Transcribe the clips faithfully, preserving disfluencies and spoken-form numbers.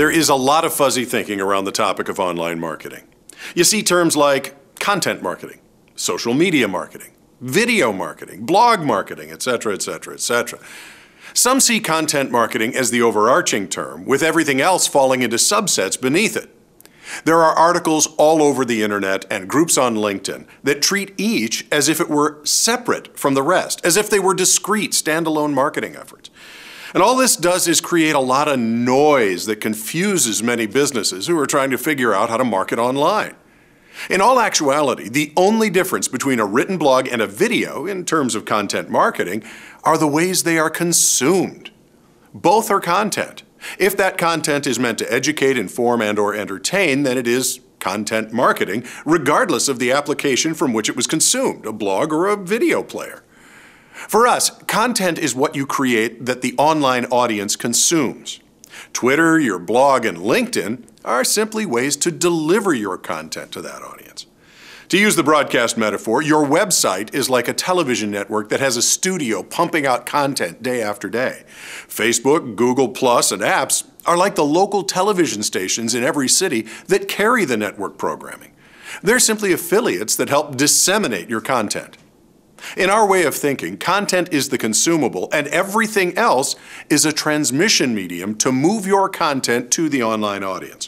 There is a lot of fuzzy thinking around the topic of online marketing. You see terms like content marketing, social media marketing, video marketing, blog marketing, et cetera, et cetera, et cetera. Some see content marketing as the overarching term, with everything else falling into subsets beneath it. There are articles all over the internet and groups on LinkedIn that treat each as if it were separate from the rest, as if they were discrete, standalone marketing efforts. And all this does is create a lot of noise that confuses many businesses who are trying to figure out how to market online. In all actuality, the only difference between a written blog and a video in terms of content marketing are the ways they are consumed. Both are content. If that content is meant to educate, inform, and or entertain, then it is content marketing, regardless of the application from which it was consumed, a blog or a video player. For us, content is what you create that the online audience consumes. Twitter, your blog, and LinkedIn are simply ways to deliver your content to that audience. To use the broadcast metaphor, your website is like a television network that has a studio pumping out content day after day. Facebook, Google Plus, and apps are like the local television stations in every city that carry the network programming. They're simply affiliates that help disseminate your content. In our way of thinking, content is the consumable, and everything else is a transmission medium to move your content to the online audience.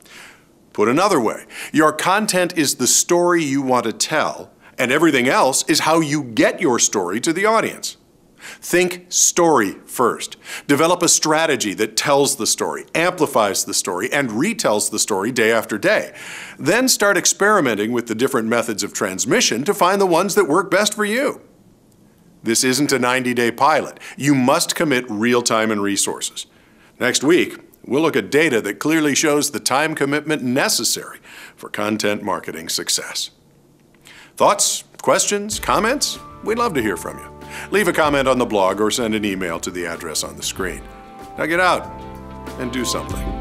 Put another way, your content is the story you want to tell, and everything else is how you get your story to the audience. Think story first. Develop a strategy that tells the story, amplifies the story, and retells the story day after day. Then start experimenting with the different methods of transmission to find the ones that work best for you. This isn't a ninety-day pilot. You must commit real time and resources. Next week, we'll look at data that clearly shows the time commitment necessary for content marketing success. Thoughts, questions, comments? We'd love to hear from you. Leave a comment on the blog or send an email to the address on the screen. Now get out and do something.